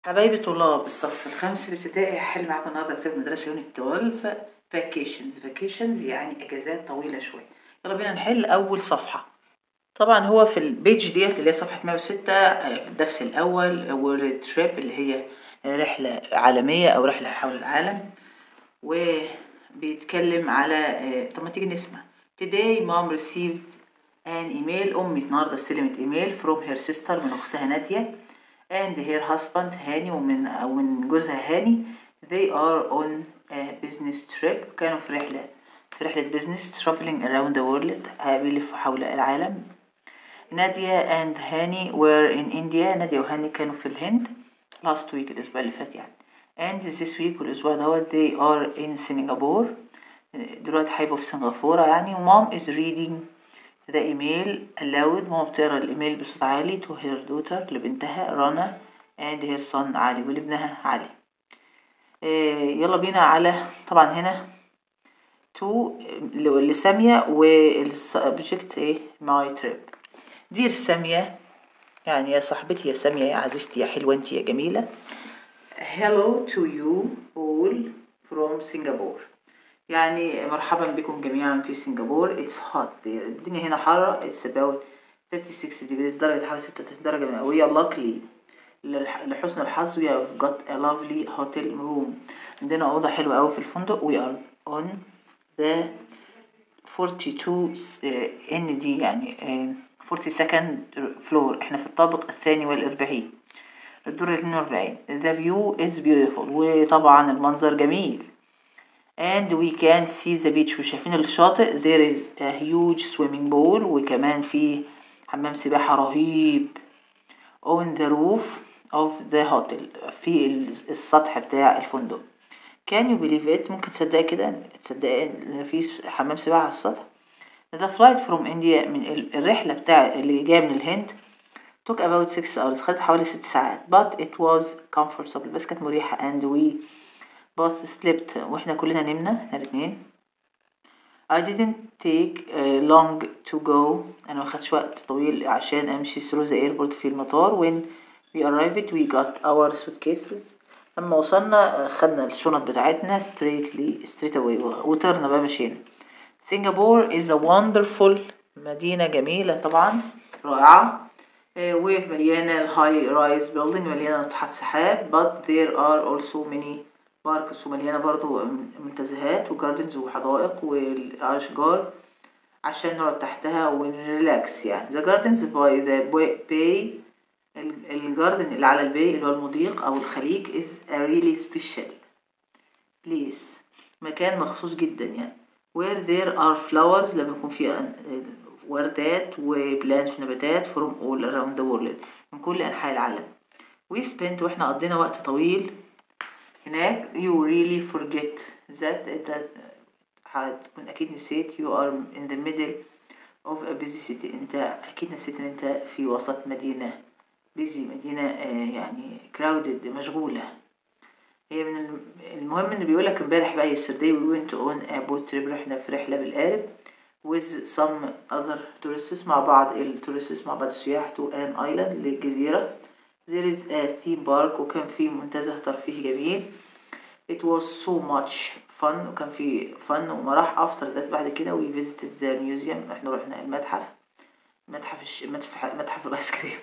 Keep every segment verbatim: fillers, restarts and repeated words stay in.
حبايبي طلاب الصف الخامس الابتدائي، هحل معاكم النهارده كتاب مدرسة يونت اتناشر فاكيشنز. فاكيشنز يعني اجازات طويلة شوية. يلا بينا نحل اول صفحة. طبعا هو في البيج ديت اللي هي صفحة مية وستة في الدرس الاول وورلد تريب اللي هي رحلة عالمية او رحلة حول العالم، وبيتكلم على طب ما تيجي نسمع. Today mom received an email. امي النهارده استلمت ايميل from her sister من اختها نادية and her husband هاني ومن أو من جوزها هاني. they are on a business trip. كانوا في رحلة في رحلة business traveling around the world. بيلفوا حول العالم. نادية and هاني were in India. نادية وهاني كانوا في الهند last week الأسبوع اللي فات يعني. and this week والأسبوع دوت they are in Singapore. دلوقتي هيبقوا في سنغافورة يعني. mom is reading the email aloud. ماما بتقرا الإيميل بصوت عالي to her daughter لبنتها رنا and her son علي ولابنها علي. إيه يلا بينا على طبعا هنا to لسامية والسبجكت ايه my trip. دير سامية يعني يا صاحبتي يا سامية يا عزيزتي يا حلوة انتي يا جميلة. hello to you all from Singapore. يعني مرحبا بكم جميعا في سنغافورة. it's hot there. الدنيا هنا حارة. it's about thirty-six degrees درجة حرارة ستة وتلاتين درجة مئوية. luckily لحسن الحظ we have got a lovely hotel room. عندنا أوضة حلوة أوي في الفندق. we are on the forty-two ان دي يعني forty-second floor. احنا في الطابق الثاني والأربعين الدور الاثنين وأربعين. the view is beautiful. وطبعا المنظر جميل. and we can see the beach. وشايفين الشاطئ. there is a huge swimming pool. وكمان في حمام سباحة رهيب on the roof of the hotel. في السطح بتاع الفندق. can you believe it؟ ممكن تصدقي كده تصدقي ان في حمام سباحة على السطح. the flight from India من الرحلة بتاع اللي جاية من الهند took about six hours. خدت حوالي ست ساعات. but it was comfortable. بس كانت مريحة. and we both slept. واحنا كلنا نمنا احنا الاتنين. I didn't take uh, long to go. انا مخدش وقت طويل عشان امشي through the airport في المطار. when we arrived we got our suitcases. لما وصلنا خدنا الشنط بتاعتنا straightly straight away وطرنا بقى مشينا. Singapore is a wonderful. مدينة جميلة طبعا رائعة. ومليانة high rise building مليانة ناطحات سحاب. but there are also many باركس ومليانة برضو منتزهات وجاردنز وحدائق والأشجار عشان نقعد تحتها ونريلاكس يعني. the gardens by the bay. الجاردن اللي على الباي اللي هو المضيق أو الخليج is a really special place. مكان مخصوص جدا يعني. where there are flowers. لما يكون فيه وردات وبلانت نباتات from all around the world من كل أنحاء العالم. we spent واحنا قضينا وقت طويل هناك. you really forget that انت هتكون اكيد نسيت. you are in the middle of a busy city. انت اكيد نسيت ان انت في وسط مدينة busy مدينة يعني crowded مشغولة. هي من المهم ان بيقولك امبارح بقى yesterday we went on a boat trip. رحنا في رحلة بالقارب with some other tourists مع بعض التورستس مع بعض السياح to an island للجزيرة. there is a theme park. وكان في منتزه ترفيهي جميل. it was so much fun. وكان في fun ومرح. after that بعد كده we visited the museum. احنا رحنا المتحف متحف الش... متحف متحف الايس كريم.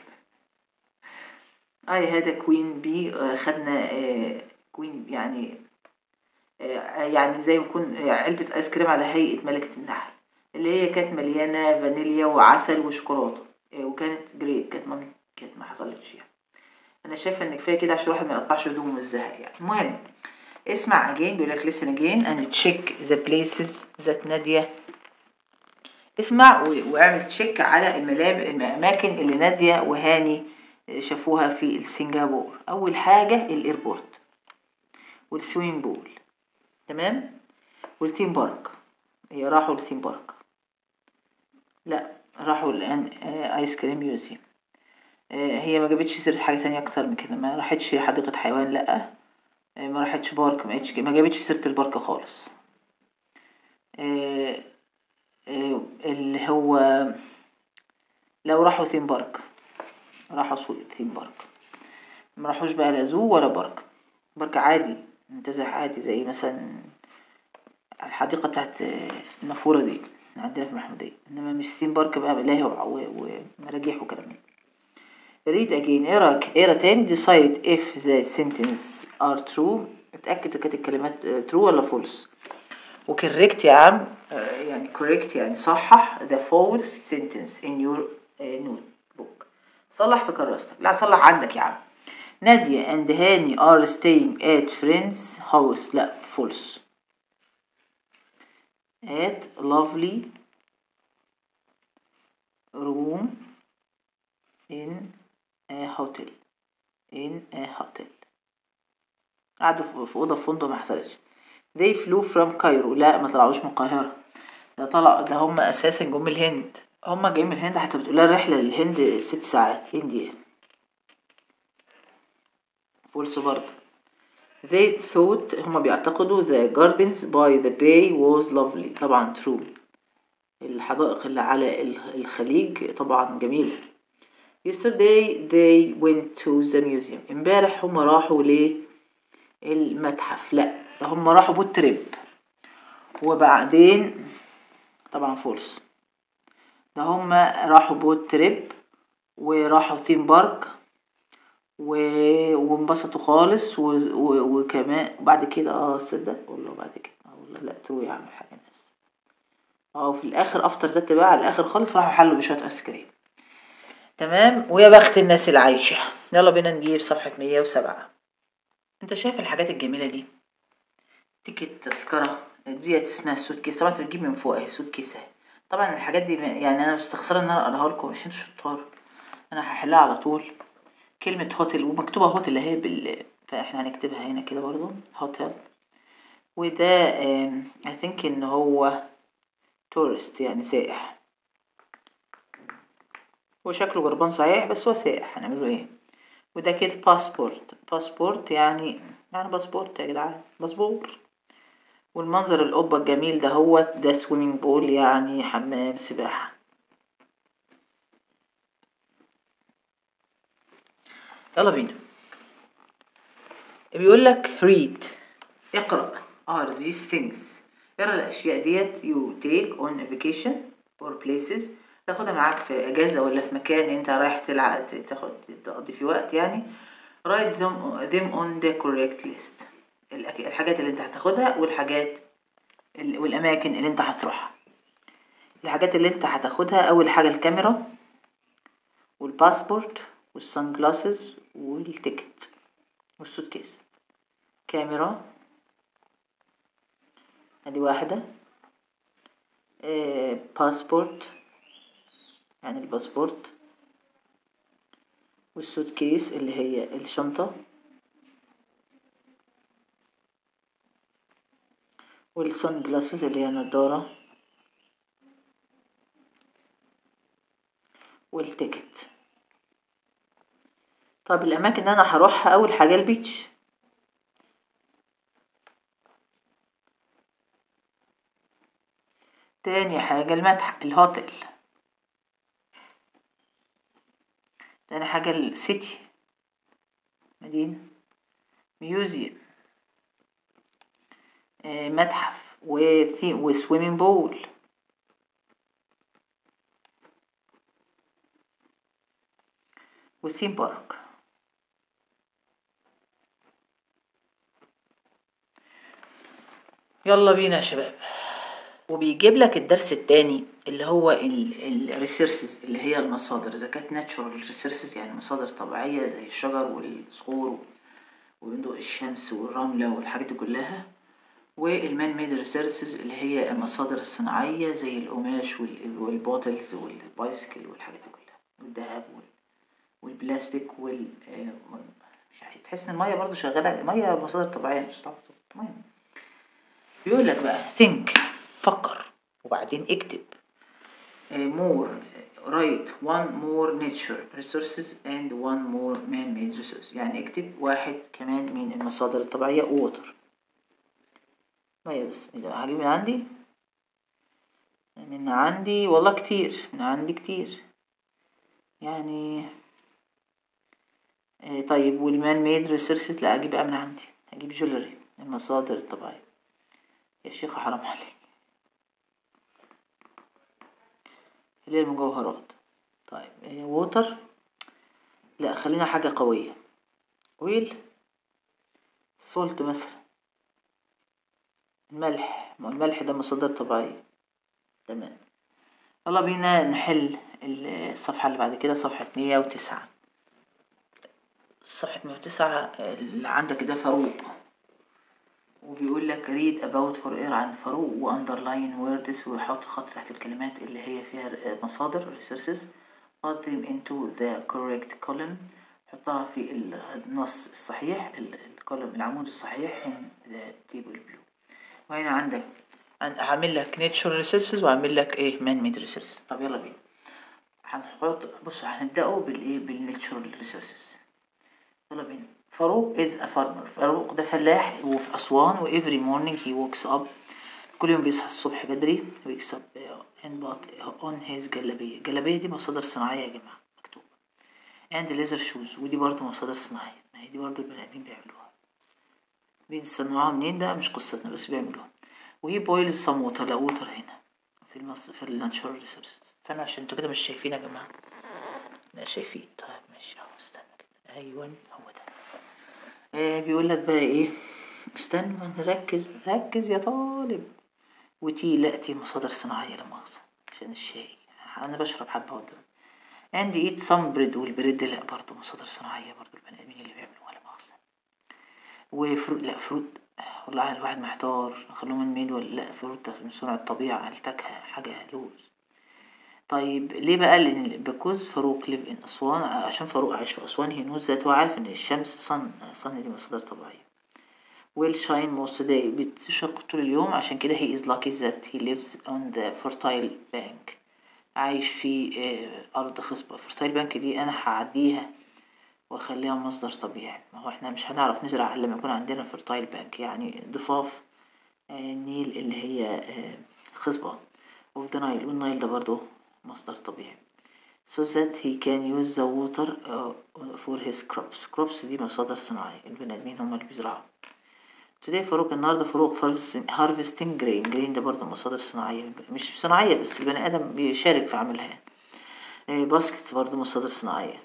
اي هذا كوين بي. خدنا كوين يعني يعني زي ما يكون علبة ايس كريم على هيئة ملكة النحل اللي هي كانت مليانة فانيليا وعسل وشوكولاتة. وكانت جريت. كانت ما كانت ما حصلتش يعني. انا شايفه ان كفايه كده عشان الواحد ما يقطعش هدومه من الزهق يعني. المهم اسمع again. بيقولك listen again and check the places that نادية. اسمع واعمل تشيك على الملاب الاماكن اللي نادية وهاني شافوها في سنغافورة. اول حاجه الايربورت والسويمنج بول تمام والثيم بارك. هي راحوا الثيم بارك لا راحوا الان ايس كريم ميوزيوم. هي ما جابتش سيره حاجه تانية اكتر من كده. ما راحتش حديقه حيوان لا. ما راحتش بارك. ما, ما جابتش سيره البارك خالص. اللي هو لو راحوا ثيم بارك راحوا سوق ثيم بارك. مراحوش بقى لا زو ولا بارك. بارك عادي منتزه عادي زي مثلا الحديقة بتاعت النافورة دي عندنا في المحمودية، انما مش ثيم بارك بقى ملاهي ومراجيح وكلام من. read again، اقرا اقرا تاني. decide if the sentence are true، اتأكد اذا كانت الكلمات true ولا false. وcorrect يا عم، يعني correct يعني صحح the false sentence in your notebook. صلح في كراستك، لا صلح عندك يا عم. نادية and هاني are staying at friend's house، لا false. at lovely room in a hotel in a hotel. قعدوا في أوضة في فندق، ما حصلتش. they flew from Cairo، لا ما طلعوش من القاهرة، ده طلع ده هم أساسا جم من الهند، هم جايين من الهند، حتى بتقولها الرحلة للهند ست ساعات هندية. فولس برضه. they thought، هم بيعتقدوا the gardens by the bay was lovely، طبعا true. الحدائق اللي على الخليج طبعا جميلة. yesterday they went to the museum، امبارح هم راحوا للمتحف، لا ده هم راحوا بوت تريب. وبعدين طبعا فولس، ده هم راحوا بوت تريب وراحوا ثيم بارك وانبسطوا خالص و... و... وكمان بعد كده اه صدق والله بعد كده اه والله لا ترو يا عم حاجه ناس اه في الاخر افتر ذات بقى على الاخر خالص راحوا حلوا بشويه ايس كريم. تمام، ويا بخت الناس اللي عايشه. يلا بينا نجيب صفحه مية وسبعة. انت شايف الحاجات الجميله دي؟ تيكت تذكره دي اسمها السوت كيس، طبعا انت بتجيب من فوق اهي سوت كيس اهي. طبعا الحاجات دي يعني انا مستخسره ان انا اقراها لكم، مش انتوا شطار، انا هحلها على طول. كلمه هوتيل ومكتوبه هوتيل اهي بال... فاحنا هنكتبها هنا كده برضو هوتيل. وده I think ان هو tourist يعني سائح، هو شكله جربان صحيح بس هو سائح، هنعمله ايه. وده كده باسبورت، باسبورت يعني يعني باسبورت يا جدعان، باسبور. والمنظر القبة الجميل ده هو ده سويمينج بول يعني حمام سباحة. يلا بينا. بيقول لك read، اقرأ. are these things، اقرأ الأشياء ديت you take on a vacation or places، تاخدها معاك في أجازة ولا في مكان أنت رايح تلعب تاخد تقضي في وقت يعني. write them, them on the correct list، الحاجات اللي أنت هتاخدها والحاجات والأماكن اللي أنت هتروحها. الحاجات اللي أنت هتاخدها أول حاجة الكاميرا والباسبورت والسان جلاسز والتيكت والسوت كيس. كاميرا ادي واحدة، آه باسبورت يعني الباسبورت، والسوت كيس اللي هي الشنطة، والسان جلاسز اللي هي النضارة، والتيكت. طب الأماكن اللي أنا هروحها أول حاجة البيتش، تاني حاجة المتحف الهوتيل، تاني حاجة السيتي مدينة، ميوزيوم، آه متحف وسويمين بول وثيم بارك. يلا بينا يا شباب. وبيجيب لك الدرس الثاني اللي هو الريسيرسز اللي هي المصادر، اذا كانت ناتشورال ريسيرسز يعني مصادر طبيعيه زي الشجر والصخور وضوء الشمس والرمله والحاجات دي كلها، والمان ميد ريسيرسز اللي هي المصادر الصناعيه زي القماش والبوتلز والبايسكل والحاجات دي كلها والذهب والبلاستيك وال مش عارف تحس ان الميه برضو شغاله، ميه مصادر طبيعيه مش طبيعيه. المهم بيقول لك بقى think، فكر وبعدين اكتب more write one more nature resources and one more man-made resource، يعني اكتب واحد كمان من المصادر الطبيعية water مية. بس هجيب من عندي من عندي والله كتير، من عندي كتير يعني آه طيب والمان ميد ريسيرشز، لا اجيب بقى من عندي، اجيب جولري، المصادر الطبيعية. يا شيخة حرام عليك، اللي هي المجوهرات. طيب آه ووتر، لا خلينا حاجة قوية. ويل، سولت مثلا، الملح، ما الملح ده مصادر طبيعية. تمام. يلا بينا نحل الصفحة اللي بعد كده، صفحة مية وتسعة. صفحة مية وتسعة اللي عندك ده فاروق، وبيقول لك read about for air عن فاروق و underline words، ويحط خط تحت الكلمات اللي هي فيها مصادر resources. put them into the correct column، حطها في النص الصحيح، الكولوم العمود الصحيح in the table below. وهنا عندك هعمل لك natural resources وهعمل لك ايه man made resources. طب يلا بينا هنحط، بصوا هنبدأه بالايه بالناتشورال ريسورسز. يلا بينا. فاروق is a farmer، فاروق ده فلاح وفي أسوان، و every morning he wakes up، كل يوم بيصحى الصبح بدري، wakes up and put on his جلابية. الجلابية دي مصادر صناعية يا جماعة مكتوب. and leather shoes، ودي برضو مصادر صناعية، ما هي دي برضو البني آدمين بيعملوها، بيصنعوها منين بقى مش قصتنا، بس بيعملوها. وهي boils some water، لا water هنا في المص... في الناتشورال ريسورسز. استنى عشان انتوا كده مش شايفين يا جماعة. لا شايفين، طيب ماشي اهو، استنى كده، ايوه هو ده. آه بيقول لك بقى ايه، استنى نركز، ركز يا طالب. وتي، لا تي مصادر صناعية لا مؤاخذة عشان الشاي، انا بشرب حبة قدام. and eat some bread، والبريد لا برضه مصادر صناعية برضه، البني ادمين اللي بيعملوها لا مؤاخذة. وفروت، لا فروت والله الواحد محتار اخلوه من ميل ولا لا، فروت من صنع الطبيعة، الفاكهة حاجة لوز. طيب ليه بقى؟ لان بكوز فاروق ليف ان اسوان، عشان فاروق عايش في اسوان، هي نوز ذات، هو عارف ان الشمس صن صن دي مصادر طبيعية. will shine most day، بتشرق طول اليوم، عشان كده he is lucky that he lives on the fertile bank، عايش في ارض خصبة. fertile bank دي انا هعديها واخليها مصدر طبيعي، ما هو احنا مش هنعرف نزرع الا لما يكون عندنا fertile bank، يعني ضفاف النيل اللي هي خصبة of the Nile، والنايل ده برضو مصدر طبيعي. so that he can use the water for his crops. crops دي مصادر صناعية، البني آدمين هم اللي بيزرعوا. today فاروق، النهاردة فاروق harvesting grain، grain ده برضو مصادر صناعية، مش صناعية بس البني آدم بيشارك في عملها. باسكت برضو مصادر صناعية.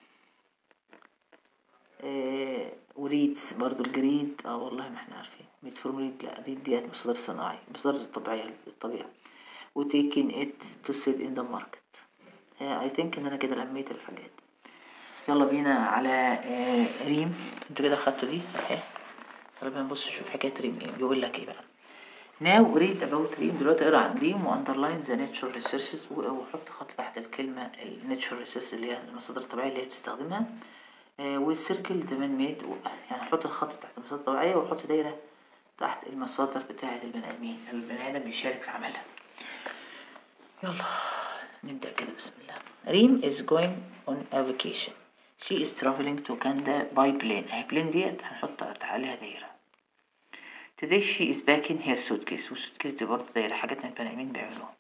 وريدز برضو الجريد، اه والله ما احنا عارفين، ميت فروم ريد، لا ريد ديت مصادر صناعية، مصادر طبيعية الطبيعة. وتيكين ات تو سيل ان ذا ماركت. اي ثينك ان انا كده لميت الحاجات. يلا بينا على ريم، انتوا كده خدتوا دي اهي. يلا بينا نبص نشوف حكاية ريم ايه، بيقول لك ايه بقى. now read about ريم، دلوقتي اقرا عن ريم واندرلاين ذا ناتشورال ريسورسز، وحط خط تحت الكلمة الناتشورال ريسورسز اللي هي المصادر الطبيعية اللي هي بتستخدمها. والسيركل ده مان ميد، يعني حط الخط تحت المصادر الطبيعية، وحط دايرة تحت المصادر بتاعة البني آدمين، البني آدم بيشارك في عملها. يلا نبدأ كده، بسم الله. ريم is going on a vacation. she is traveling to Canada by plane. اهي plane ديت هنحط عليها دايرة. today she is packing her suitcase، والسوتكيس دي برضه دايرة، حاجات البني آدمين بيعملوها.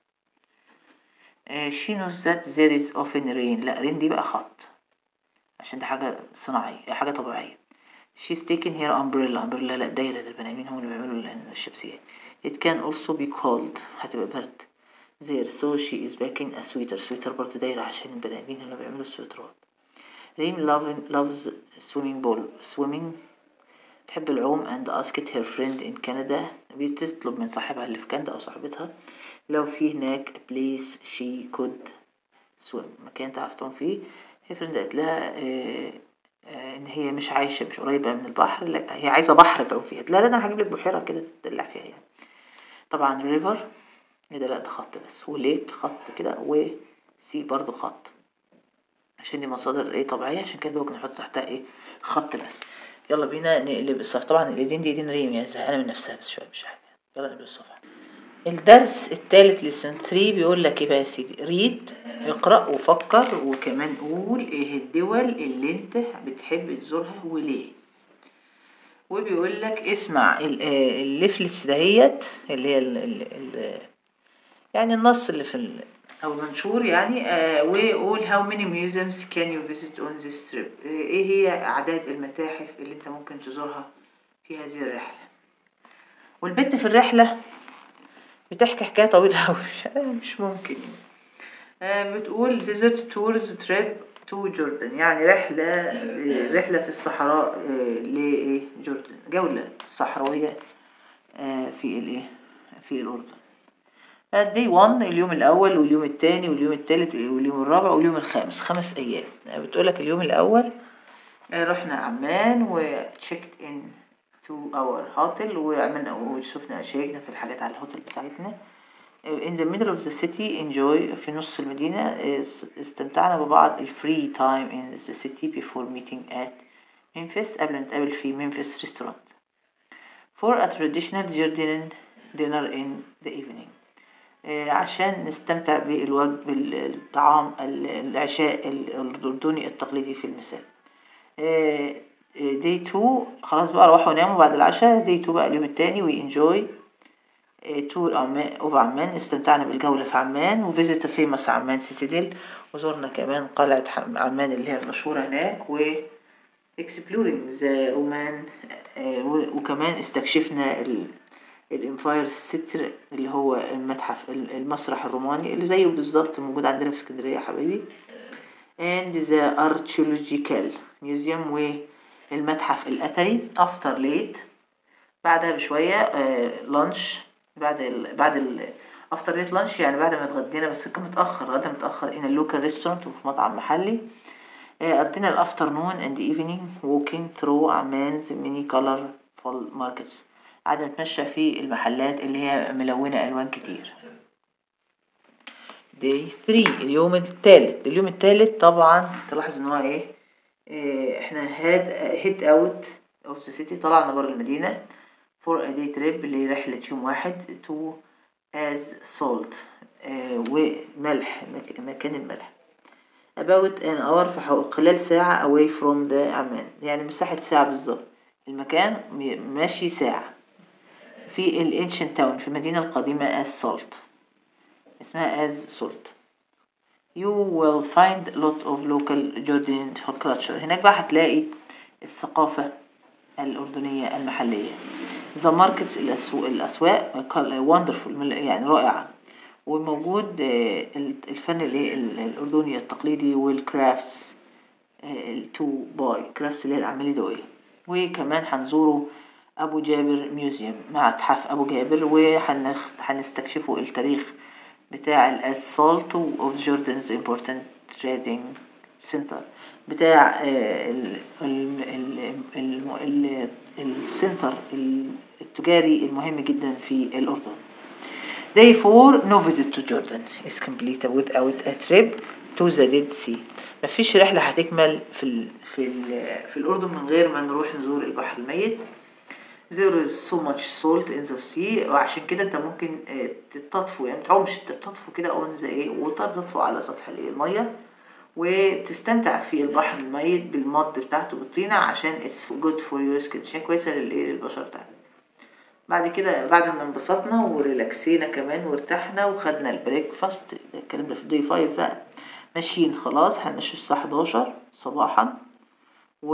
uh, she knows that there is often rain، لا rain دي بقى خط عشان ده حاجة صناعية، حاجة طبيعية. she's taking her umbrella، umbrella لا دايرة، ده البني آدمين هم اللي بيعملوا الشمسيات. it can also be cold، هتبقى برد. there so she is packing a sweater، sweater برضه دايرة عشان البني آدمين اللي بيعملوا السويترات. ريم loves swimming pool، swimming تحب العوم. and asked her friend in Canada، بتطلب من صاحبها اللي في كندا أو صاحبتها لو في هناك place she could swim، مكان تعرف تعوم فيه. هي فريند قالت لها اه اه ان هي مش عايشة مش قريبة من البحر، لا هي عايزة بحر تعوم فيه. لا لا انا هجيب لك بحيرة كده تدلع فيها يعني. طبعا ريفر ايه ده، لا ده خط بس، وليك خط كده، وسي برضو خط، عشان دي مصادر ايه طبيعية، عشان كده ممكن نحط تحتها ايه خط بس. يلا بينا نقلب الصفحة، طبعا الايدين دي ايدين ريم يعني زهقانة من نفسها بس شوية مش حاجة. يلا نقلب الصفحة. الدرس الثالث لسن ثلاثة بيقول لك ايه بقى يا سيدي، ريد اقرأ وفكر، وكمان قول ايه الدول اللي انت بتحب تزورها وليه. وبيقول لك اسمع الليفلتس دهيت اللي هي ال ال ال يعني النص اللي في ال... أو المنشور يعني. uh, وقول how many museums can you visit on this trip. ايه هي أعداد المتاحف اللي انت ممكن تزورها في هذه الرحلة. والبنت في الرحلة بتحكي حكاية طويلة أوي مش ممكن يعني. بتقول desert tours trip to Jordan، يعني رحلة رحلة في الصحراء لإيه جوردن، جولة صحراوية في الإيه في الأردن. day one اليوم الأول واليوم الثاني واليوم الثالث واليوم الرابع واليوم الخامس، خمس أيام. بتقولك اليوم الأول رحنا عمان و checked in to our hotel وعملنا وشوفنا شيكنا في الحاجات على الهوتل بتاعتنا. in the middle of the city enjoy في نص المدينة استمتعنا ببعض ال free time in the city before meeting at Memphis قبل ما نتقابل في ممفيس restaurant for a traditional Jordanian dinner in the evening عشان نستمتع بالوجبة الطعام العشاء الأردني التقليدي في المساء. day two خلاص بقى روحوا ناموا بعد العشاء. day two بقى اليوم التاني we enjoy تور اوف عمان، استمتعنا بالجولة في عمان و visit famous عمان سيتاديل، وزورنا كمان قلعة عمان اللي هي المشهورة هناك و exploring the رومان، وكمان استكشفنا الامباير سيتر اللي هو المتحف المسرح الروماني اللي زيه بالظبط موجود عندنا في اسكندرية يا حبيبي. and the archaeological museum والمتحف الأثري. after late بعدها بشوية لانش بعد ال بعد ال افتر ليت لانش يعني بعد ما اتغدينا بس كان متاخر، غدا متاخر in a local restaurant وفي مطعم محلي. قضينا الافترنون and evening walking through عمان's many colorful markets، قعدنا نتمشى في المحلات اللي هي ملونة الوان كتير. day three اليوم الثالث. اليوم الثالث طبعا تلاحظ ان هو ايه, إيه احنا هاد هيد اوت اوف ذا سيتي، طلعنا بره المدينة for a day trip لرحلة يوم واحد to as salt آه وملح مكان الملح about an hour في خلال ساعة away from the عمان، يعني مساحة ساعة بالظبط. المكان ماشي ساعة في ال ancient town في المدينة القديمة as salt اسمها as salt. you will find a lot of local Jordanian culture، هناك بقى هتلاقي الثقافة الأردنية المحلية. the markets الأسواق, الأسواق wonderful يعني رائعة، وموجود الفن الأردني التقليدي والكرافتس التو باي كرافتس اللي هي الأعمال اليدوية. وكمان هنزوروا أبو جابر ميوزيوم متحف أبو جابر وهنستكشفوا التاريخ بتاع الأسالت of Jordan's important trading center بتاع السنتر التجاري المهم جدا في الأردن. day four no visit to Jordan is completed without a trip to the Dead Sea. مفيش رحلة هتكمل في ال في ال في الأردن من غير ما نروح نزور البحر الميت. there is so much salt in the sea، وعشان كده انت ممكن تطفو يعني متعومش، انت بتطفو كده on the ايه water، بتطفو على سطح المية وبتستمتع في البحر الميت بالمض بتاعته بالطينة عشان it's good for your skin، عشان كويسة للايه للبشرة بتاعتك. بعد كده بعد ما انبسطنا وريلاكسينا كمان وارتحنا وخدنا البريكفاست، الكلام ده في دي فايف بقى، ماشيين خلاص هنمشي الساعة حداشر صباحا و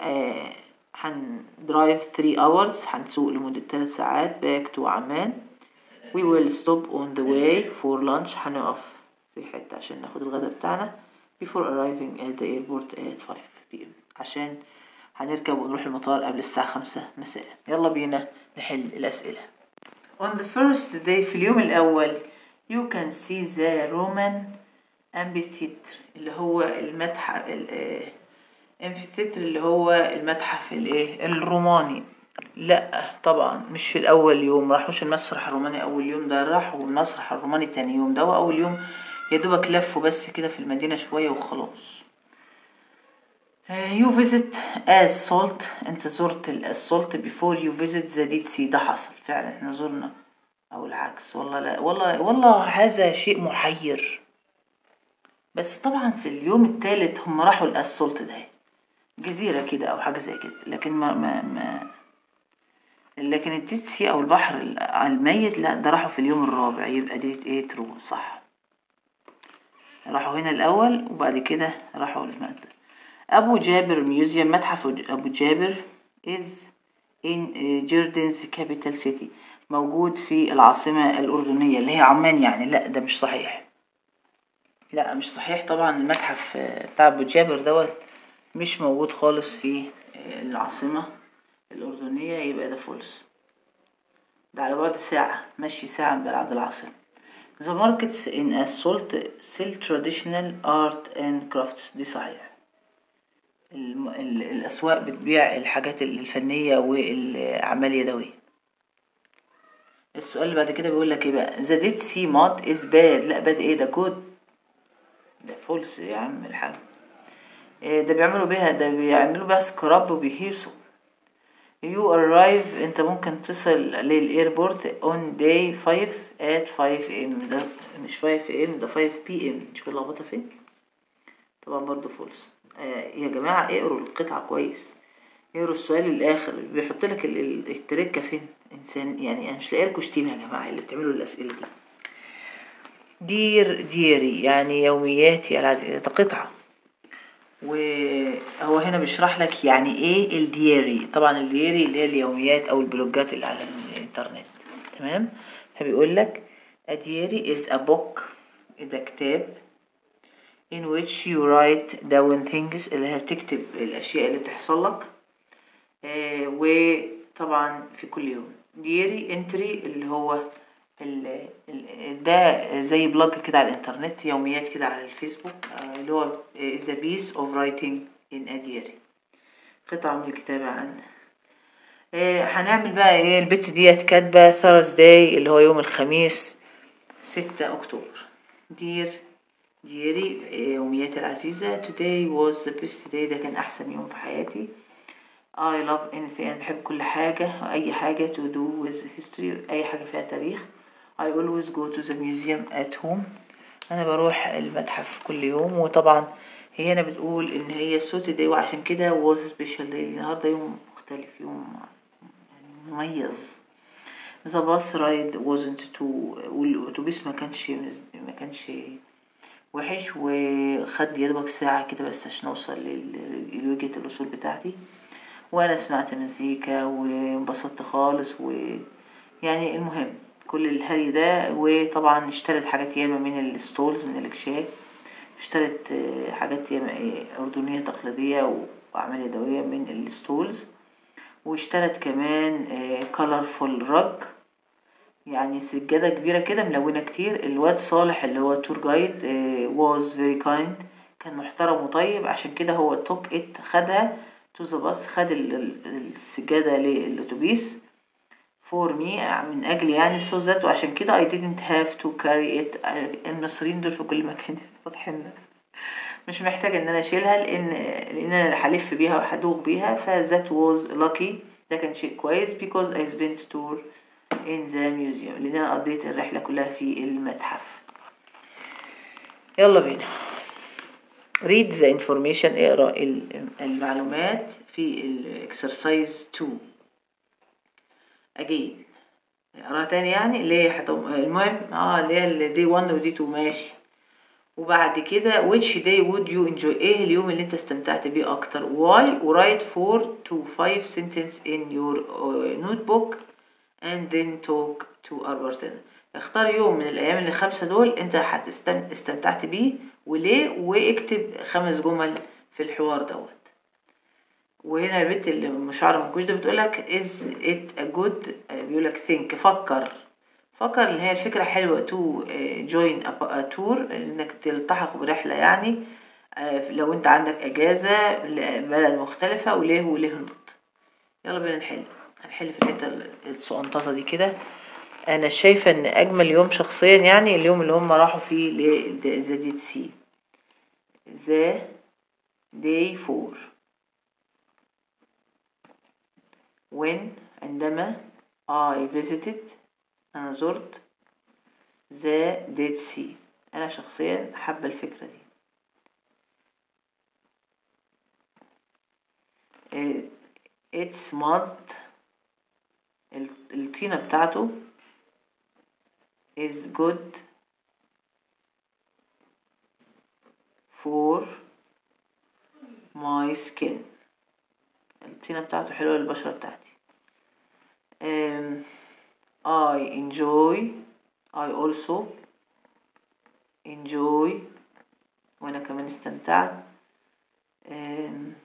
هندرايف three hours، هنسوق لمدة ثلاث ساعات back to عمان. we will stop on the way for lunch، هنقف في حتة عشان ناخد الغداء بتاعنا before arriving at the airport at five p m عشان هنركب ونروح المطار قبل الساعة خمسة مساء. يلا بينا نحل الأسئلة. on the first day في اليوم الأول you can see the Roman amphitheater اللي هو المتحف amphitheater اللي هو المتحف الايه الروماني. لا طبعا مش في الأول يوم، راحوش المسرح الروماني أول يوم، ده راحوا المسرح الروماني تاني يوم، ده وأول يوم يدوبك لفوا بس كده في المدينة شوية وخلاص. you visit as salt، انت زرت السولت before you visit the Dead Sea، ده حصل فعلا احنا زرنا او العكس. والله لا والله والله هذا شيء محير، بس طبعا في اليوم الثالث هم راحوا الاسولت ده جزيرة كده او حاجة زي كده، لكن ما ما ما لكن الديد سي او البحر الميت لا، ده راحوا في اليوم الرابع، يبقى دي ايه ترو صح. راحوا هنا الاول وبعد كده راحوا المنطقة. ابو جابر ميوزيوم، متحف ابو جابر is in Jordan's capital city، موجود في العاصمة الأردنية اللي هي عمان يعني. لا ده مش صحيح، لا مش صحيح طبعا. المتحف بتاع ابو جابر دوت مش موجود خالص في العاصمة الأردنية، يبقى ده فولس. ده على بعد ساعة مشي، ساعة من بعد العاصمة. The markets in a salt sell traditional art and crafts، دي صحيح. الم... ال... الأسواق بتبيع الحاجات الفنية والأعمال اليدوية. السؤال اللي بعد كده بيقول لك ايه بقى؟ The Dead Sea mud is bad، لا bad ايه ده؟ good، ده فولس يا عم الحاج. إيه ده بيعملوا بيها؟ ده بيعملوا بيها سكراب وبيهيسوا. you arrive، انت ممكن تصل للايربورت on day five at five a m، ده مش five a m، ده five p m. شوف اللخبطه فين. طبعا برضو فولس. آه يا جماعه اقروا القطعه كويس، اقروا السؤال الاخر بيحط لك التركه فين. انسان يعني انا مش لاقي لكم شتيمه يا جماعه اللي بتعملوا الاسئله دي. دير ديري يعني يومياتي العزيزه، ده قطعه. وهو هنا بيشرح لك يعني ايه الدياري. طبعا الدياري اللي هي اليوميات او البلوجات اللي على الانترنت، تمام. فبيقول لك a diary is a book، ده كتاب in which you write down things، اللي هي بتكتب الاشياء اللي بتحصل لك. آه وطبعا في كل يوم. diary entry اللي هو ال ده زي بلوج كده على الانترنت، يوميات كده على الفيسبوك، اللي هو the piece of writing in a diary، قطعة من الكتابة عن. إيه هنعمل بقى ايه؟ البت ديت كاتبة Thursday اللي هو يوم الخميس ستة أكتوبر. دير ديري يومياتي العزيزة، today was the best day، ده كان أحسن يوم في حياتي. I love anything، أنا بحب كل حاجة، أي حاجة to do with history، أي حاجة فيها تاريخ. I always go to the museum at home، أنا بروح المتحف كل يوم. وطبعا هي هنا بتقول إن هي السوت داي، وعشان كده was special day، النهاردة يوم مختلف، يوم يعني مميز. the bus ride wasn't too، والأتوبيس ما كانش ما كانش وحش، وخد يدوبك ساعة كده بس عشان أوصل لوجهة الوصول بتاعتي. وأنا سمعت مزيكا وانبسطت خالص، ويعني المهم كل الهري ده. وطبعا اشترت حاجات ياما من الستولز، من الكشاف، اشترت حاجات ياما أردنية تقليدية وأعمال يدوية من الستولز. واشترت كمان colorful rug، يعني سجادة كبيرة كده ملونة كتير. الواد صالح اللي هو تور جايد was very kind، كان محترم وطيب، عشان كده هو took it، خدها to the bus، خد السجادة للأتوبيس for me، من أجل يعني so that، وعشان كده I didn't have to carry it. المصريين دول في كل مكان واضحين، مش محتاج ان انا اشيلها، لان لان انا هلف بيها وهدوغ بيها. ف that was lucky، ده كان شيء كويس because I spent tour in the museum، لان انا قضيت الرحلة كلها في المتحف. يلا بينا read the information، اقرأ المعلومات في الاكسرسايز اتنين. again اقراها تاني يعني اللي هي حتم... المهم اه اللي هي دي واحد ودي اتنين ماشي. وبعد كده which day would you enjoy، ايه اليوم اللي انت استمتعت بيه اكتر. why، write four to five sentence in your notebook and then talk to our bartender. اختار يوم من الايام اللي خمسة دول انت هتستمتعت بيه وليه، واكتب خمس جمل في الحوار دوت. وهنا البنت اللي مشعره منكوش ده بتقولك is it a good، بيقولك think، فكر فكر ان هي الفكرة حلوة to join a tour، انك تلتحق برحلة يعني لو انت عندك اجازة لبلد مختلفة، وليه وليه نقط. يلا بينا نحل هنحل في الحتة الصقنططة دي كده. انا شايفة ان اجمل يوم شخصيا يعني اليوم اللي هم راحوا فيه لذا ديد سي، ذا day four، when عندما I visited أنا زرت the Dead Sea. أنا شخصيا حابة الفكرة دي. It's mud الطينة بتاعته is good for my skin. الطينة بتاعته حلوة للبشرة بتاعتي. um, I enjoy I also enjoy وانا كمان استمتعت um,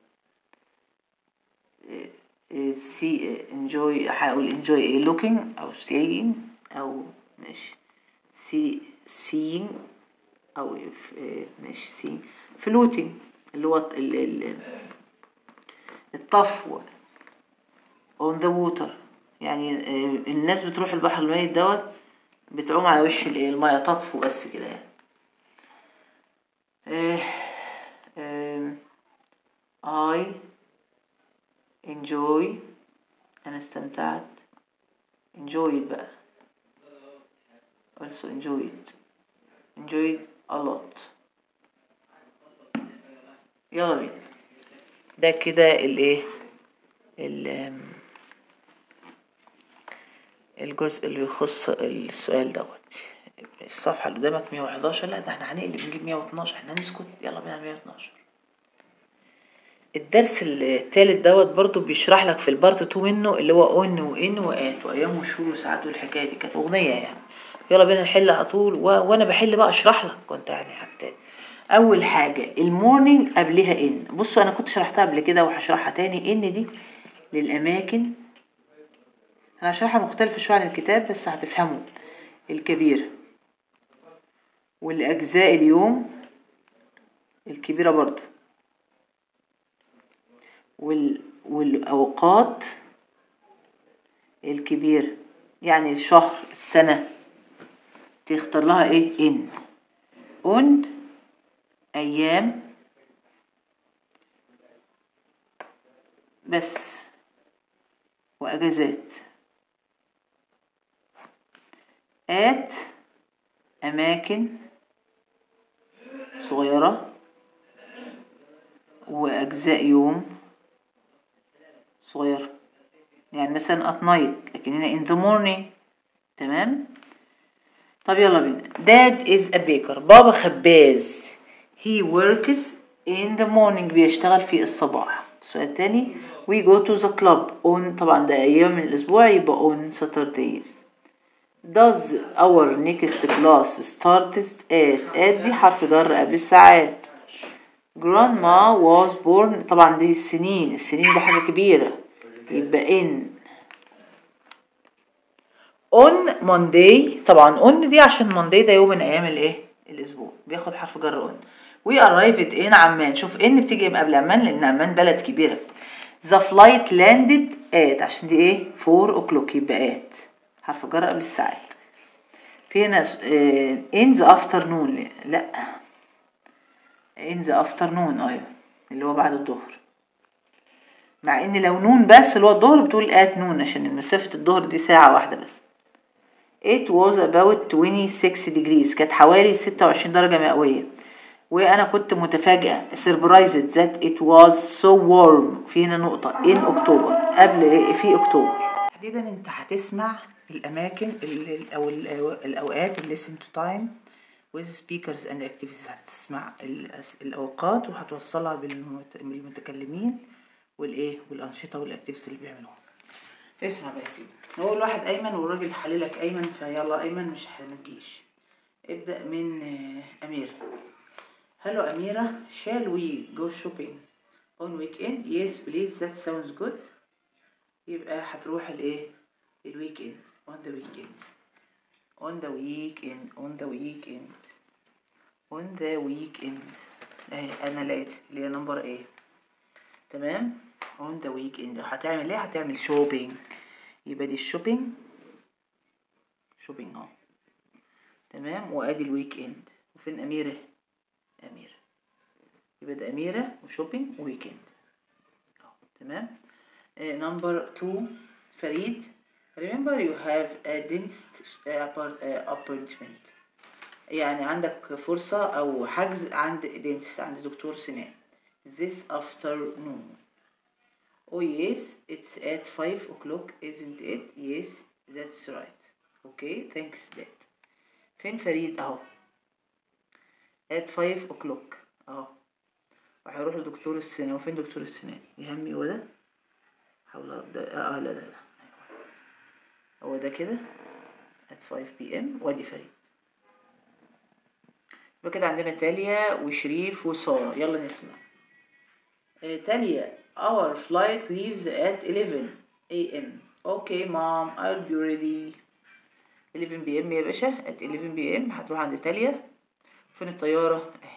see enjoy هقول enjoy looking او seeing او ماشي see seeing او ماشي seeing floating اللي هو الطفو on the water، يعني الناس بتروح البحر الميت دوت بتعوم على وش المية تطفو بس كده يعني. I enjoy أنا استمتعت enjoyed بقى also enjoyed enjoyed a lot. يلا بينا ده كده الايه الجزء اللي يخص السؤال دوت. الصفحة اللي قدامك مية وحداشر، لا ده احنا هنقلب نجيب مية واتناشر، احنا هنسكت. يلا بينا مية واتناشر. الدرس التالت دوت برضو بيشرح لك في البارت اتنين منه اللي هو اون وان وات وايام وشهور وساعات، والحكايه دي كانت اغنيه يعني. يلا بينا نحل على طول و... وانا بحل بقى اشرح لك كنت يعني. حتى اول حاجه المورنينج قبلها ان. بصوا انا كنت شرحتها قبل كده وهشرحها تاني. ان دي للاماكن، انا هشرحها مختلفه شويه عن الكتاب بس هتفهموا. الكبيره والاجزاء اليوم الكبيره برضو وال... والاوقات الكبيره، يعني الشهر السنه تختار لها ايه ان. اون ايام بس واجازات. ات اماكن صغيرة واجزاء يوم صغيرة، يعني مثلا at night لكن هنا in the morning. تمام. طب يلا بينا. dad is a baker بابا خباز. he works in the morning بيشتغل في الصباح. السؤال التاني we go to the club on، طبعا ده ايام من الاسبوع يبقى on Saturdays. does our next class starts at at دي حرف جر قبل الساعات. grandma was born، طبعا دي السنين، السنين دي حاجة كبيرة يبقى in. on Monday، طبعا on دي عشان Monday ده يوم من ايام الايه الاسبوع بياخد حرف جر on. we arrived in عمان. شوف ان بتيجي قبل عمان لان عمان بلد كبيرة. the flight landed at عشان دي ايه four o'clock يبقى at حرف جر قبل الساعات. في هنا in the afternoon، لا in the afternoon ايوه اللي هو بعد الظهر، مع ان لو نون بس اللي هو الظهر بتقول at نون عشان مسافة الظهر دي ساعة واحدة بس. it was about twenty-six degrees كانت حوالي ستة وعشرين درجة مئوية، وانا كنت متفاجئة surprised that it was so warm. في هنا نقطة in October قبل ايه في اكتوبر. تحديدا انت هتسمع الاماكن او الاوقات listen to time with speakers and activities. هتسمع الاوقات وهتوصلها بالمتكلمين والايه والانشطه والاكتيفيتيز اللي بيعملوها. اسمع بقى يا سيدي. هو الواحد ايمن والراجل حللك ايمن، فيلا ايمن مش هنجيش. ابدا من اميره. هلو اميره shall we go shopping on weekend? yes please that sounds good. يبقى هتروح الايه الويك اند on the weekend on the weekend on the weekend on the weekend. اهي انا لقيت اللي هي نمبر ايه. تمام. on the weekend هتعمل ايه؟ هتعمل shopping. يبقى دي الشوبينج شوبينج اهو. تمام. وادي الويك اند. وفين اميره؟ اميره يبقى ده اميره وشوبينج وويك اند اهو. تمام. نمبر two فريد. remember you have a dentist appointment، يعني عندك فرصة أو حجز عند دينتست عند دكتور سنان this afternoon Oh yes, it's at five o'clock, isn't it? Yes, that's right. Okay, thanks dad. فين فريد؟ اهو at five o'clock اهو، وهيروح لدكتور السنان. وفين دكتور السنان؟ يهمي هو ده؟ حاول ابدا. اه لا لا لا هو ده كده at five p m وادي فريد. يبقى كده عندنا تاليا وشريف وسارة. يلا نسمع. آه تاليا our flight leaves at eleven a m Okay mom, I'll be ready. eleven p m يا باشا. at eleven p m هتروح عند تاليا. فين الطيارة؟ اهي.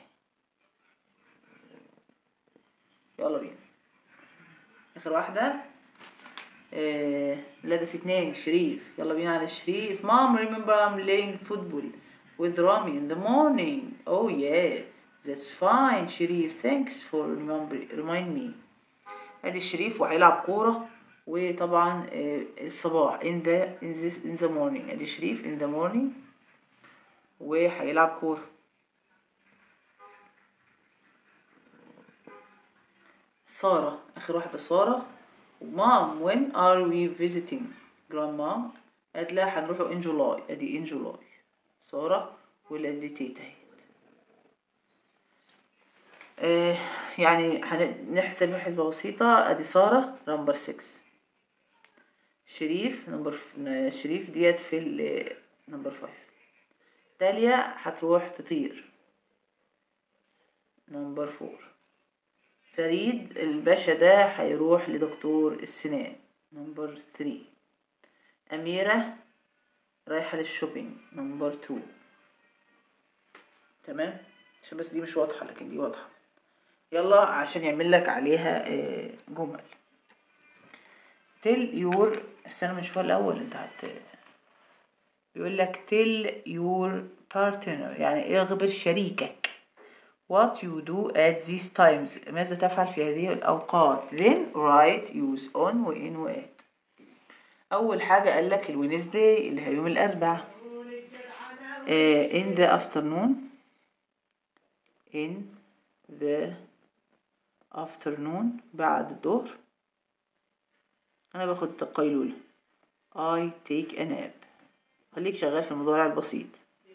يلا بينا. اخر واحدة. آه لا ده في اتنين. شريف. يلا بينا على شريف. mom remember I'm playing football with Rami in the morning. Oh yeah, that's fine شريف, thanks for remember remind me. ادي الشريف وهيلعب كورة. وطبعا آه الصباح in the in this in the morning. ادي شريف in the morning وهيلعب كورة. سارة اخر واحدة. سارة. mom when are we visiting grandma؟ قالت لها هنروحوا in July. ادي in July سارة. واللي تيتا اهي. آه يعني هنحسب حسبة بسيطة. ادي سارة نمبر ستة. شريف نمبر شريف ديت في ال نمبر خمسة. تاليا هتروح تطير نمبر أربعة. فريد الباشا ده هيروح لدكتور السنان نمبر ثلاثة. أميرة رايحة للشوبينج نمبر اتنين. تمام عشان بس دي مش واضحة لكن دي واضحة. يلا عشان يعمل لك عليها جمل. tell your استنى نشوفها الأول. انت هت بيقول لك tell your partner يعني اخبر شريكك what you do at these times ماذا تفعل في هذه الأوقات. then write use on وin و at. أول حاجة قال لك الوينزداي اللي هي يوم الأربعاء. uh, in the afternoon in the afternoon بعد الظهر أنا باخد قيلولة. I take a nap. خليك شغال في المضارع البسيط.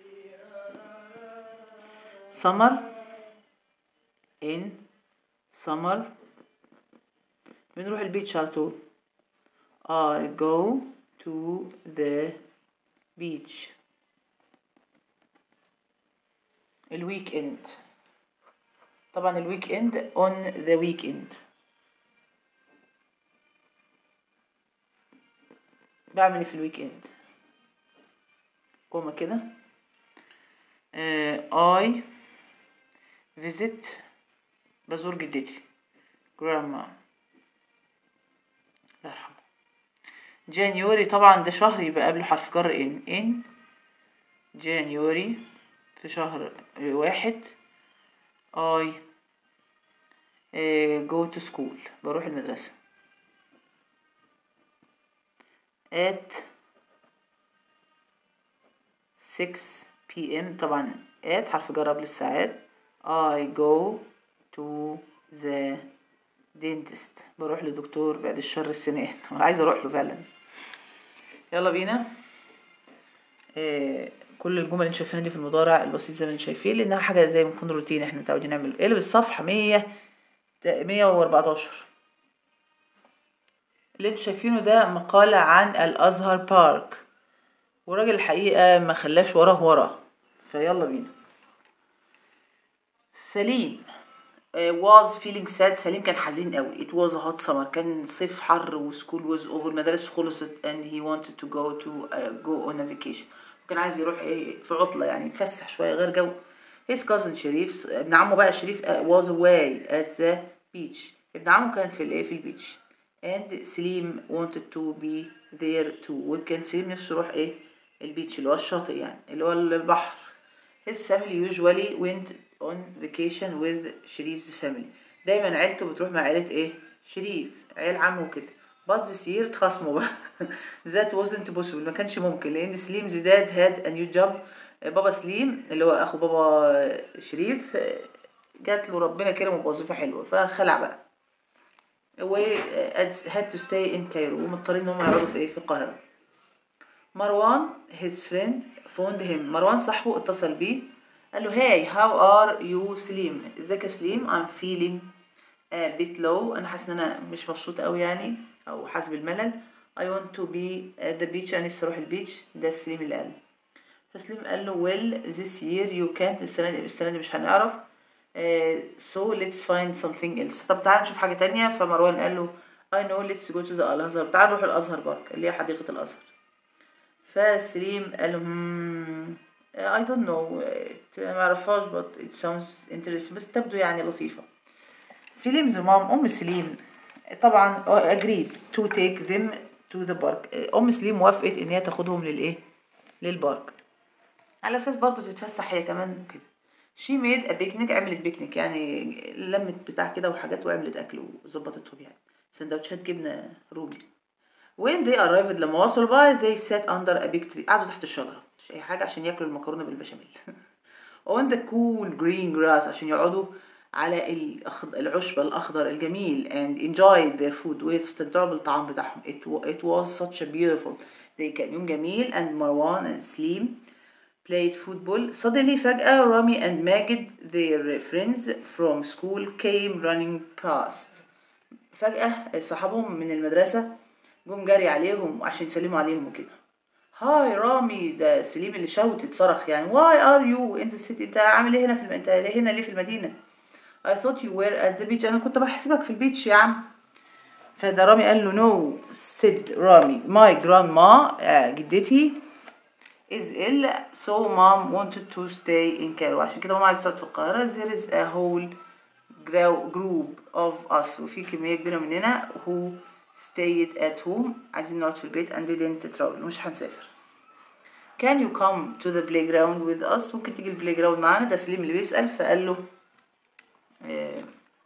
summer in summer بنروح البيتش على طول. I go to the beach. الويك اند طبعا الويك اند on the weekend. بعمل ايه في الويك اند؟ كوما كده. uh, I visit بزور جدتي grandma الله يرحمها. جانيوري طبعا ده شهر يبقى قبله حرف جر ان ان جانيوري في شهر واحد. I uh, go to school بروح المدرسة. at six p m طبعا at حرف جر قبل الساعات. I go to the dentist بروح لدكتور بعد الشر السنان. انا عايزه اروح له فعلا. يلا بينا. آه كل الجمل اللي انتوا شايفينها دي في المضارع البسيط زي ما انتوا شايفين لانها حاجه زي ما نكون روتين احنا متعودين نعمله. اقلب الصفحه مية مية واربعتاشر. اللي انتوا شايفينه ده مقاله عن الازهر بارك وراجل الحقيقه ما خلاش وراه ورا. فيلا بينا. سليم Uh, was feeling sad. سليم كان حزين قوي. it was a hot summer كان صيف حر و school was over المدارس خلصت and he wanted to go to uh, go on a vacation. وكان عايز يروح ايه في عطلة يعني يتفسح شوية غير جو. his cousin شريف ابن عمه بقى شريف uh, was away at the beach. ابن عمه كان في الايه في البيتش and سليم wanted to be there too. وكان سليم نفسه يروح ايه البيتش اللي هو الشاطئ يعني اللي هو البحر. his family usually went on vacation with شريف's family. دايما عيلته بتروح مع عيلة ايه شريف عيل عمه كده. but this year اتخاصموا بقى. that wasn't possible ما كانش ممكن لان سليم's dad had a new job. بابا سليم اللي هو اخو بابا شريف جات له ربنا كرمه بوظيفة حلوة فخلع بقى. و had to stay in Cairo ومضطرين ان هم يقعدوا في ايه في القاهرة. مروان his friend phoned him. مروان صاحبه اتصل بيه قال له hey how are you سليم، ازيك يا سليم؟ I'm feeling a bit low، انا حاسس ان انا مش مبسوطة قوي يعني او حاسس بالملل. I want to be at the beach، انا نفسي اروح البيتش. ده سليم اللي قال. فسليم قال له well this year you can't، السنة دي السنة دي مش هنعرف. uh, so let's find something else. طب تعال نشوف حاجة تانية. فمروان قال له I know let's go to the الأزهر، تعال نروح الأزهر بارك اللي هي حديقة الأزهر. فسليم قال له hmm, I don't know ما اعرفهاش but it sounds interesting، بس تبدو يعني لطيفة. سليم زمام أم سليم طبعا agreed to take them to the park. أم سليم وافقت إن هي تاخدهم للإيه للبارك على أساس برضو تتفسح هي كمان وكده. she made a picnic، عملت بيكنيك يعني لمت بتاع كده وحاجات وعملت أكل وظبطتهم يعني سندوتشات جبنة رومي. when they arrived لما وصلوا بقى they sat under a big tree، قعدوا تحت الشجرة مش أي حاجة عشان ياكلوا المكرونة بالبشاميل on the cool green grass عشان يقعدوا على الأخض... العشب الأخضر الجميل and enjoyed their food ويستمتعوا بالطعام بتاعهم. it, it was such a beautiful day، كان يوم جميل. and مروان and سليم played football. suddenly فجأة رامي and ماجد their friends from school came running past. فجأة صحابهم من المدرسة جم جري عليهم عشان يسلموا عليهم وكده. هاي رامي، ده سليم اللي شوت صرخ يعني why are you in the city، انت عامل ايه هنا في الم... انت هنا ليه في المدينة؟ I thought you were at the beach، انا كنت بحسبك في البيتش يا عم. فده رامي قال له no said رامي my grandma جدتي is ill so mom wanted to stay in Cairo، عشان كده ماما عايزة تقعد في القاهرة. there is a whole group of us، وفي كمية كبيرة مننا who stayed at home، عايزين نقعد في البيت and didn't travel، مش هنسافر. can you come to the playground with us، ممكن تيجي البلاي جراوند معانا. ده سليم اللي بيسأل. فقال له آه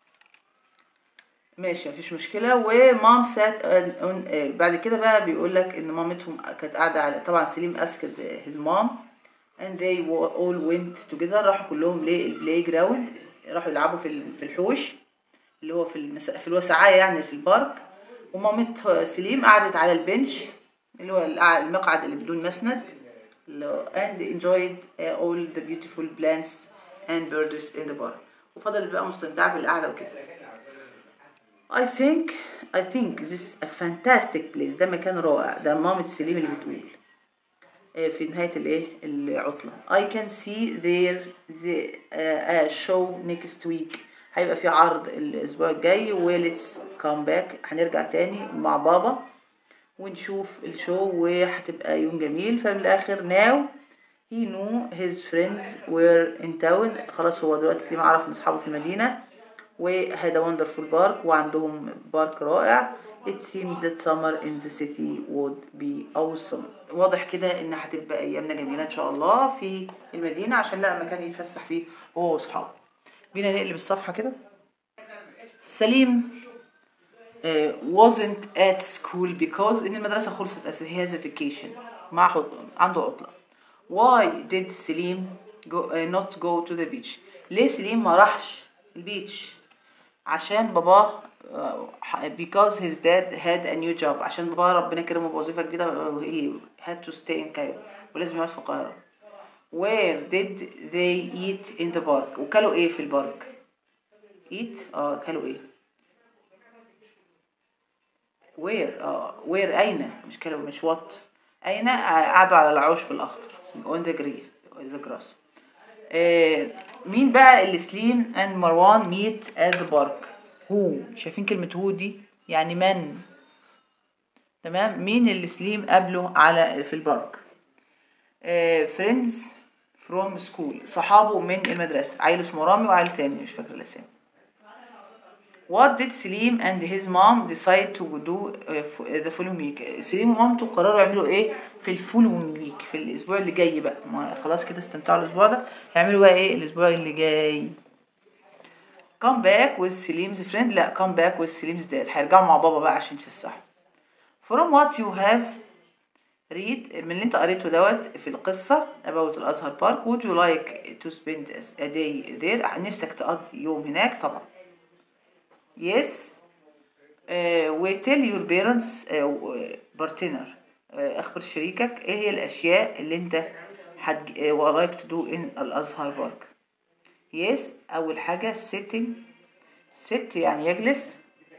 ماشي مفيش مشكلة. ومام سات آه بعد كده بقى بيقول لك ان مامتهم كانت قاعدة على، طبعا سليم اسكت his mom and they all went together، راحوا كلهم للبلاي جراوند، راحوا يلعبوا في في الحوش اللي هو في المس... في الوسعاية يعني في البارك. ومامت سليم قعدت على البنش اللي هو المقعد اللي بدون مسند and enjoyed all the beautiful plants and birds in the park. وفضلت بقى مستمتعة بالقعدة وكده. I think I think this a fantastic place، ده مكان رائع. ده مامة سليم اللي بتقول في نهاية الايه العطلة. I can see there the uh, a show next week، هيبقى في عرض الأسبوع الجاي. و let's come back، هنرجع تاني مع بابا ونشوف الشو وهتبقى يوم جميل. فمن الآخر now he knew his friends were in town، خلاص هو دلوقتي سليم عرف ان اصحابه في المدينة وهذا wonderful park وعندهم بارك رائع. it seems that summer in the city would be awesome. واضح كده ان هتبقى ايامنا جميلة ان شاء الله في المدينة عشان لقى مكان يتفسح فيه هو واصحابه. بينا نقلب الصفحة كده. سليم Uh, wasn't at school because إن المدرسة خلصت as he has a vacation، مع عنده عطلة. why did سليم go, uh, not go to the beach، ليه سليم ما راحش البيتش؟ عشان باباه uh, because his dad had a new job، عشان باباه ربنا كرمه بوظيفة جديدة he had to stay in Cairo ولازم يقعد في القاهرة. where did they eat in the park، وكلوا ايه في البارك؟ eat اه كلوا ايه وير اه وير أين، مش كلمة مش وات. أين قعدوا على العشب الأخضر on the grass the grass. آه مين بقى اللي سليم and مروان meet at the park؟ هو، شايفين كلمة هو دي يعني من، تمام. مين اللي سليم قابله على في البارك؟ آه friends from school، صحابه من المدرسة، عيل اسمه رامي وعيل تاني مش فاكر الأسامي. What did سليم and his mom decide to do the following week؟ سليم ومامته قرروا يعملوا ايه في الفولوينج ويك، في الاسبوع اللي جاي بقى. ما خلاص كده استمتعوا الاسبوع ده، هيعملوا بقى ايه الاسبوع اللي جاي؟ come back with سليم's friend، لا come back with سليم's dad، هيرجعوا مع بابا بقى عشان يتفسحوا. from what you have read، من اللي انت قريته دوت في القصة about الازهر بارك. would you like to spend a day there، نفسك تقضي يوم هناك؟ طبعا yes آه وتell your parents آه partner آه اخبر شريكك ايه هي الاشياء اللي انت حد آه like to do in الازهر بارك. yes اول حاجة sitting sit يعني يجلس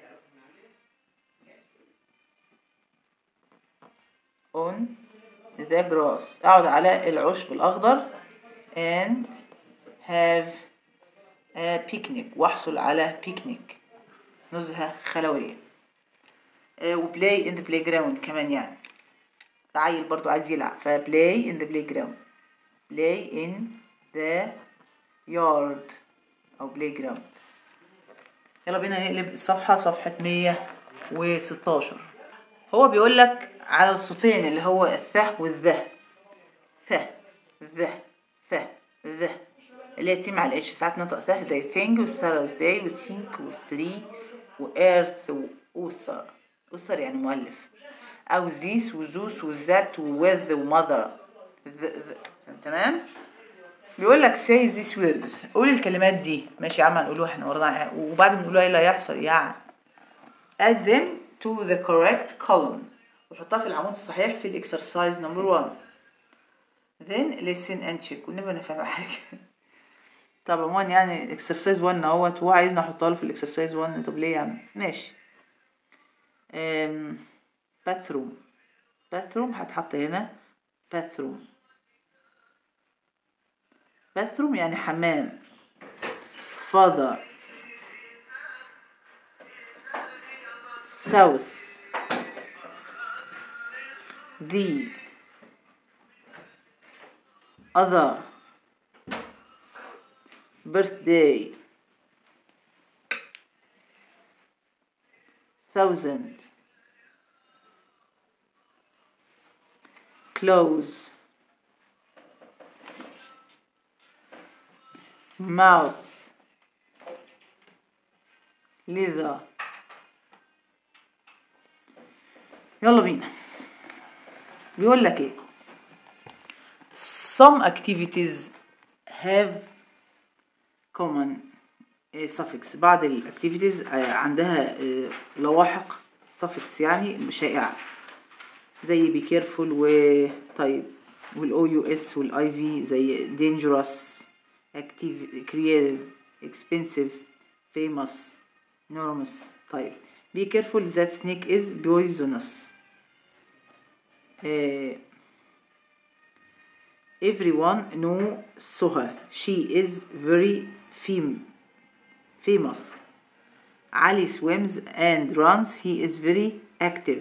on the grass اقعد على العشب الاخضر and have a picnic واحصل على picnic نزهة خلوية. آه وبلاي in the playground كمان يعني عيل برضو عايز يلعب ف play in the playground play in the yard او playground. يلا بينا نقلب الصفحة صفحة مية وستاشر. هو بيقول لك على الصوتين اللي هو الث والذه ث ذ ث ذ اللي هي تيم على الاتش ساعات نطق ث زي think و Thursday و think و three و earth و author author يعني مؤلف او this و those و that و with و mother تمام. بيقول لك say these words قول الكلمات دي ماشي يا عم هنقولوها احنا ورانا وبعد ما نقولوها ايه اللي هيحصل يعني add them to the correct column وحطها في العمود الصحيح في الاكسرسايز نمبر one then listen and check ونبقى نفهم حاجة. طب عموما يعني اكسرسايز واحد اهوت هو عايزنا احطها له في الاكسرسايز واحد طب ليه يعني ماشي. امم bathroom bathroom هتحط هنا bathroom bathroom يعني حمام. father south the other birthday thousand close mouth leather. يلا بينا. بيقول لك ايه some activities have common suffix بعض الاكتيفيتيز عندها لواحق suffix يعني شائعة زي be careful و طيب والاو يو اس والاي في زي dangerous active creative expensive famous enormous. طيب be careful that snake is poisonous. uh, everyone know Soha she is very fam famous. Ali swims and runs he is very active.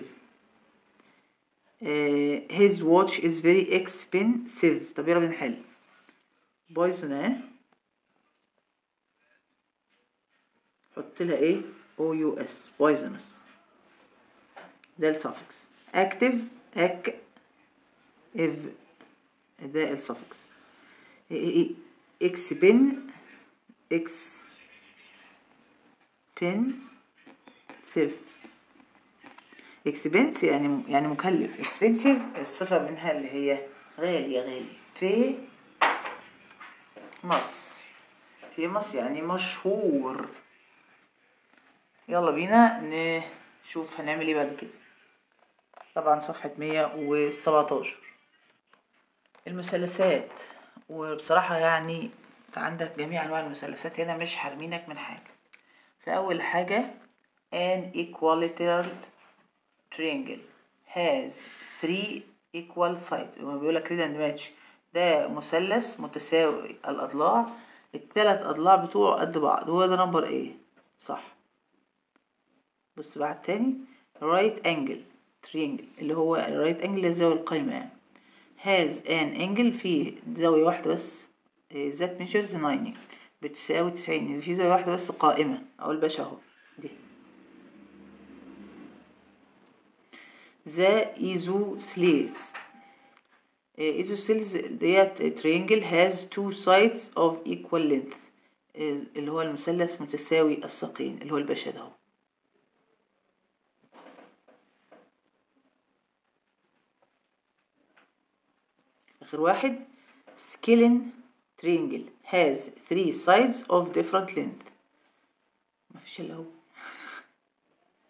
uh, his watch is very expensive. طب يلا بنحل poison اهي حط لها ايه او يو اس poisonous ده السفكس. active اك اف ده السفكس. اكسبن اكس بن سيف اكسبنس يعني يعني مكلف اكسبنسيف الصفة منها اللي هي غالية غالي. في مصر في مصر يعني مشهور. يلا بينا نشوف هنعمل ايه بعد كده. طبعا صفحة مية وسبعتاشر المثلثات وبصراحة يعني انت عندك جميع انواع المثلثات هنا مش حارمينك من حاجة. فأول حاجة an equilateral triangle has three equal sides هو بيقولك read and match ده مثلث متساوي الأضلاع التلات أضلاع بتوعه قد بعض هو ده نمبر ايه صح. بص بعد تاني right angle triangle اللي هو right angle الزاوية القايمة يعني has an angle فيه زاوية واحدة بس that measures ninety بتساوي تسعين في زاوية واحدة بس قائمة أو الباشا اهو دي. the isosceles isosceles ديت triangle has two sides of equal length اللي هو المثلث متساوي الساقين اللي هو الباشا ده اهو. آخر واحد scalene triangle has three sides of different length مفيش إلا هو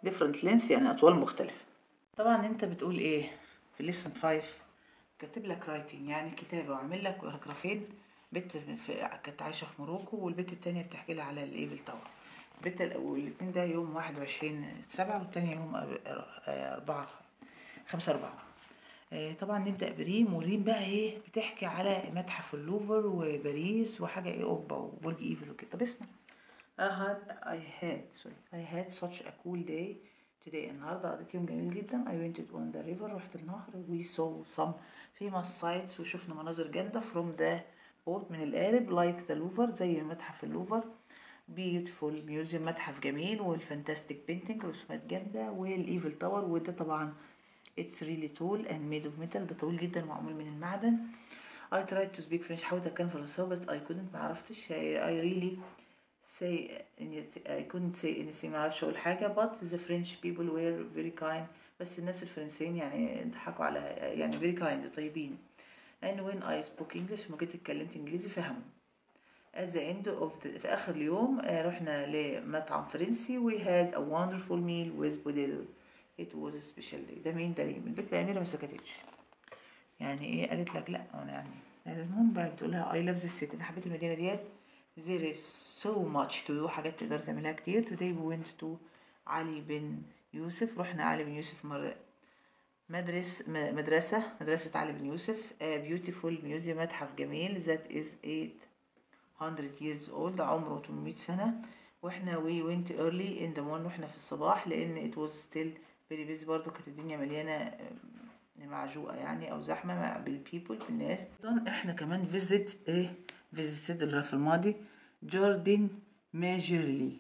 different lengths يعني أطوال مختلفة. طبعا انت بتقول ايه في lesson five؟ كاتب لك writing يعني كتابة، وعامل لك باراجرافين. بنت في كانت عايشة في موروكو، والبنت التانية بتحكي لها على الايفل تاور. البنت والاتنين ده يوم واحد وعشرين سبعة، والتانية يوم أربعة خمسة أربعة. طبعا نبدأ بريم، وريم بقى ايه بتحكي على متحف اللوفر وباريس وحاجة ايه قبة وبرج ايفل وكده. طب اسمع. I had I had sorry I had such a cool day today. النهاردة قضيت يوم جميل جدا. I went on the river. رحت النهر. We saw some famous sights. وشفنا مناظر جامدة from the boat من القارب. Like the Louvre زي متحف اللوفر. Beautiful museum متحف جميل. والفانتاستيك painting رسومات جامدة. والإيفل تاور وده طبعا it's really tall and made of metal. ده طويل جدا ومعمول من المعدن. I tried to speak French. حاولت أتكلم فرنساوي بس I couldn't معرفتش. I really say I couldn't say anything. معرفش اقول حاجة. but the French people were very kind. بس الناس الفرنسيين يعني ضحكوا على يعني very kind طيبين. and when I spoke English لما جيت اتكلمت انجليزي فهموا. at the end of the في اخر اليوم رحنا لمطعم فرنسي. we had a wonderful meal with potato. it was a special day. ده مين ده؟ ريم. البنت أميرة ما سكتتش يعني ايه، قالت لك لا انا يعني. المهم بقى بتقولها I love this city. انا حبيت المدينة ديت. there is so much to do. حاجات تقدر تعملها كتير. today we went to علي بن يوسف. رحنا علي بن يوسف مرة مدرس مدرسة مدرسة علي بن يوسف. a beautiful museum متحف جميل. that is eight hundred years old. عمره ثمانمائة سنة. واحنا we went early in the morning. واحنا في الصباح لان it was still very busy. برضو كانت الدنيا مليانة معجوقة يعني او زحمة بالبيبل بالناس. احنا كمان visit ايه visited اللي في الماضي جاردن ماجيرلي.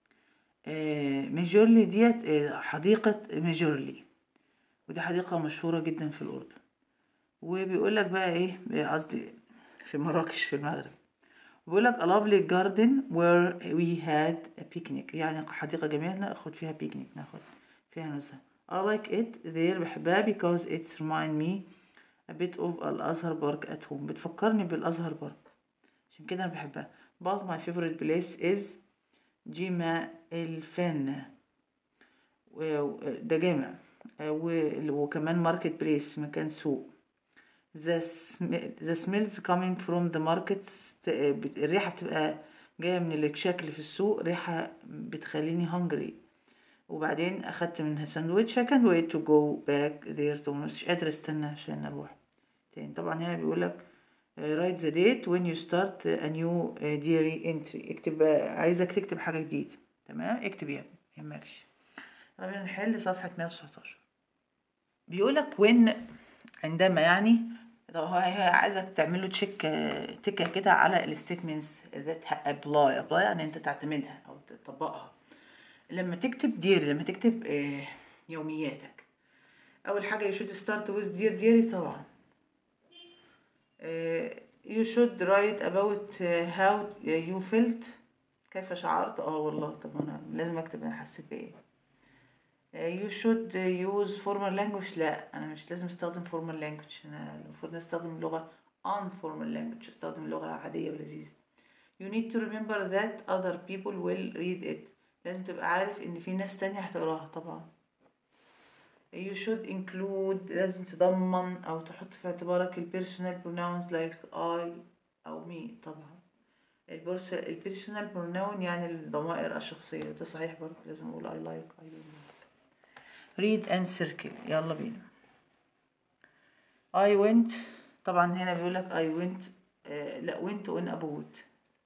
آه ماجيرلي ديت آه حديقة ماجيرلي، ودي حديقة مشهورة جدا في الأردن. وبيقول لك بقى ايه قصدي في مراكش في المغرب. بيقول لك a lovely garden where we had a picnic. يعني حديقة جميلة ناخد فيها بيكنيك، ناخد فيها نزهة. I like it there بحبها because it's remind me a bit of الأزهر بارك at home. بتفكرني بالأزهر بارك عشان كده أنا بحبها. but my favorite place is جيما الفن. ده جامع. وكمان ماركت بليس مكان سوق. the, the smells coming from the markets. الريحة بتبقى جاية من الكشاك اللي في السوق. ريحة بتخليني hungry. وبعدين أخدت منها ساندويتش. I can't wait to go back there. مش قادرة استنى عشان أروح تاني. طبعا هنا بيقولك write the date when you start a new diary entry. اكتب، عايزك تكتب حاجة جديدة. تمام اكتب يا مهمكش. ربنا نحل صفحة مية وتسعتاشر. بيقولك when عندما يعني هي عايزك تعمله تشيك تكه كده على الستيتمنتس ذات ابلاي. ابلاي يعني انت تعتمدها او تطبقها. لما تكتب ديري، لما تكتب يومياتك، اول حاجه you should start with dear diary طبعا. you should write about how you felt. كيف شعرت. اه والله طب انا لازم اكتب انا حسيت بايه. you should use formal language. لا انا مش لازم استخدم formal language. انا المفروض نستخدم لغه informal language. استخدم لغه عاديه ولذيذه. you need to remember that other people will read it. لازم تبقى عارف ان في ناس تانية هتقراها طبعا. you should include لازم تضمن او تحط في اعتبارك ال personal pronouns like I او me. طبعا ال personal pronoun يعني الضمائر الشخصية. ده صحيح برضه لازم اقول I like I don't like. read and circle. يلا بينا. I went طبعا هنا بيقولك I went آه لا went on a boat.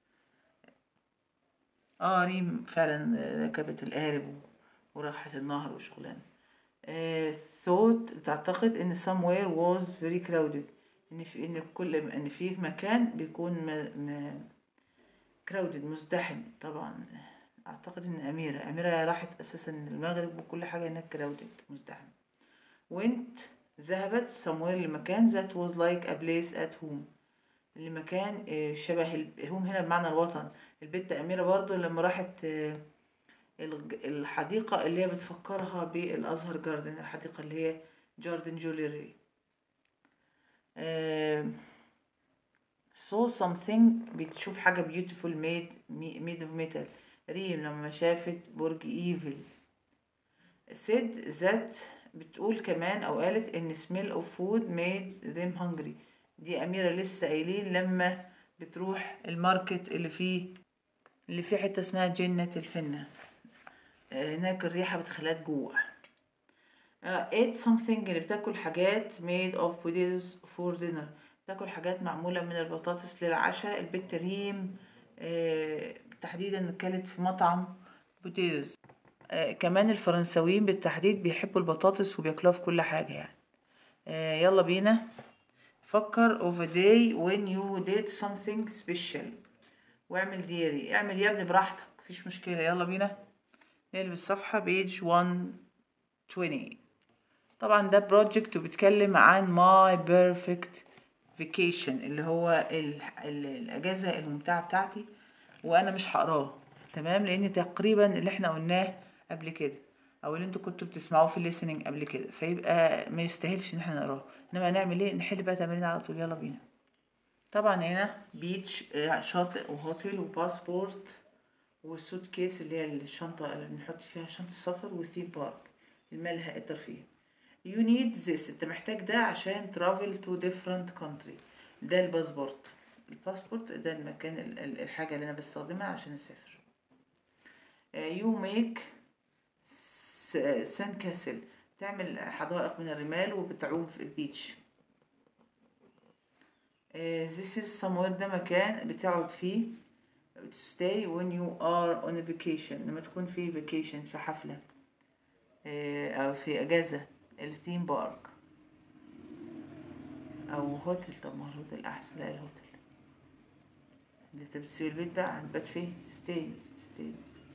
اه ريم فعلا ركبت القارب وراحت النهر وشغلانة. آه thought بتعتقد ان somewhere was very crowded. ان في ان كل ان في مكان بيكون م... م... crowded مزدحم. طبعا اعتقد ان اميرة اميرة راحت اساسا المغرب وكل حاجة هناك crowded مزدحم. went ذهبت somewhere لمكان that was like a place at home. لمكان شبه الهوم هنا بمعنى الوطن. البت أميرة برضو لما راحت الحديقة اللي هي بتفكرها بالأزهر جاردن، الحديقة اللي هي جاردن جوليري. saw something بتشوف حاجة beautiful made made of metal. ريم لما شافت برج ايفل said that بتقول كمان أو قالت إن smell of food made them hungry. دي أميرة لسه قايلين لما بتروح الماركت اللي فيه اللي فيه حتة اسمها جنة الفنة، هناك الريحة بتخليها تجوع. uh, ate something اللي بتاكل حاجات made of potatoes for dinner، بتاكل حاجات معمولة من البطاطس للعشاء. البت ريم آه تحديدا كانت في مطعم بوتيتوز. آه كمان الفرنساويين بالتحديد بيحبوا البطاطس وبياكلوها في كل حاجة يعني. آه يلا بينا فكر of a day when you did something special واعمل دياري. اعمل يا ابني براحتك مفيش مشكلة. يلا بينا نقلب الصفحة بيج مية وعشرين. طبعا ده بروجكت وبيتكلم عن my perfect vacation اللي هو ال ال الاجازة الممتعة بتاعتي، وانا مش هقراه تمام لان تقريبا اللي احنا قلناه قبل كده او اللي انتوا كنتوا بتسمعوه في الليسننج قبل كده، فيبقى ما يستاهلش ان احنا نقراه. انما هنعمل ايه؟ نحل بقى تمارين على طول. يلا بينا. طبعا هنا بيتش شاطئ وهوتيل وباسبورت والسوت كيس اللي هي الشنطة اللي بنحط فيها شنطة السفر، وثيم بارك الملهى الترفيه. you need this انت محتاج ده عشان travel to different country. ده الباسبورت. الباسبورت ده المكان الحاجة اللي انا بستخدمها عشان اسافر. you make sand castle تعمل حدائق من الرمال وبتعوم في البيتش. this is somewhere ده مكان بتقعد فيه to stay when you are on a vacation لما تكون في vacation في حفلة أو في أجازة. الثيم بارك أو هوتل. طب ما الهوتل أحسن. لا الهوتل اللي انت بتسيب البيت بقى هتبات فيه. stay stay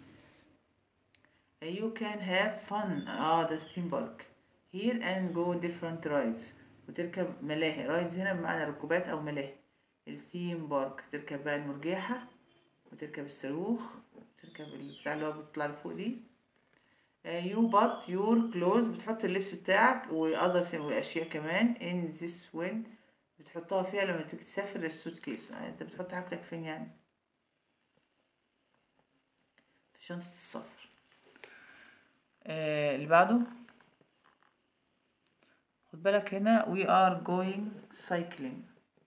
you can have fun اه ده الثيم بارك here and go different rides وتركب ملاهي. رايدز هنا بمعنى ركوبات أو ملاهي. الثيم بارك تركب بقى المرجحة وتركب الصاروخ وتركب البتاع اللي هو بيطلع لفوق دي. يو بات يور كلوز بتحط اللبس بتاعك واذر واشياء كمان. ان ذس وين بتحطها فيها لما تيجي تسافر. السوت كيس يعني انت بتحط حاجتك فين يعني؟ في شنطة السفر. آه اللي بعده خد بالك هنا we are going cycling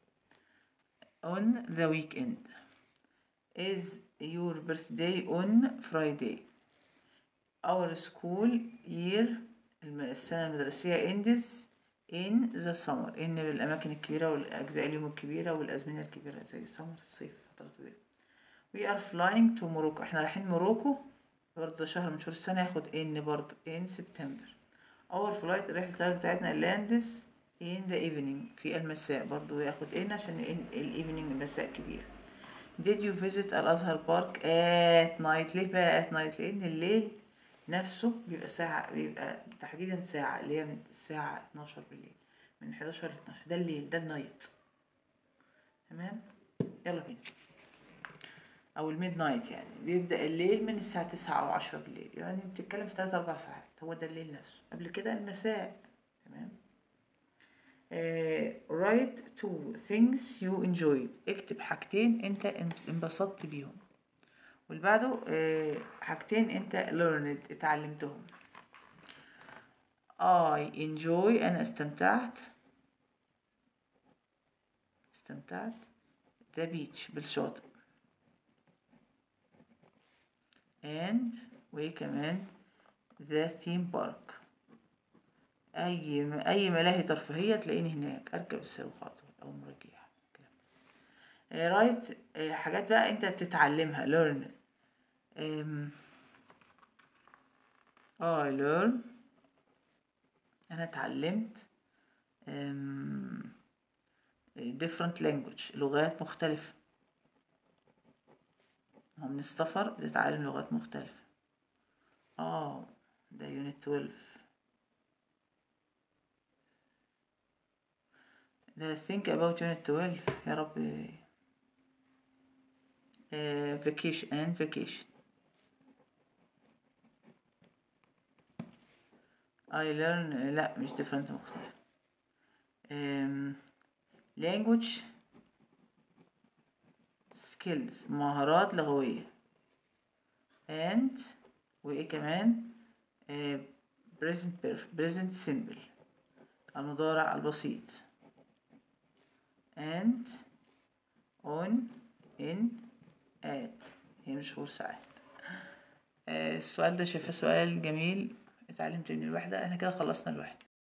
on the weekend. is your birthday on Friday. our school year السنة المدرسية ends in the summer. إن بالأماكن الكبيرة والأجزاء اليوم الكبيرة والأزمنة الكبيرة زي السمر الصيف فترة طويلة. we are flying to Morocco احنا رايحين موروكو برضه شهر من شهور السنة ياخد إن برضه in September. our flight رحلة الطيران بتاعتنا lands in the evening في المساء برضه ياخد إن عشان الإيفنينج المساء كبير. did you visit الأزهر بارك at night. ليه بقى at night؟ لأن الليل نفسه بيبقى ساعة بيبقى تحديدا ساعة اللي هي من الساعة اتناشر بالليل من حداشر ل اتناشر ده الليل ده النايت تمام. يلا بينا. او الميد نايت يعني بيبدأ الليل من الساعة تسعة او عشرة بالليل يعني بتتكلم في تلات اربع ساعات هو ده الليل نفسه. قبل كده المساء تمام. uh, write two things you enjoyed. اكتب حاجتين انت انبسطت بيهم. واللي بعده آه حاجتين انت learned اتعلمتهم. I enjoy أنا استمتعت استمتعت the beach بالشاطئ. and وكمان the theme park أي أي ملاهي ترفيهية تلاقيني هناك أركب الصاروخ على طول أو المراجيح. رايت حاجات بقى انت تتعلمها learn. um, I learn انا اتعلمت um, different language لغات مختلفة. من السفر بتتعلم لغات مختلفة. اه ده unit اتناشر ده think about unit اتناشر يا رب. uh, vacation and vacation. I learn لا مش different مختلف. um, language skills مهارات لغوية. and وإيه كمان uh, present perfect present simple المضارع البسيط and on in at هي مش شهور ساعات. آه السؤال ده شايفاه سؤال جميل، اتعلمت من الوحدة. احنا كده خلصنا الوحدة.